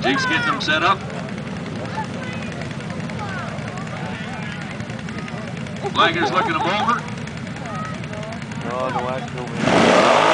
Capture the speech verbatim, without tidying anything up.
Jake's getting them set up. Flagger's looking them over. No, no, I still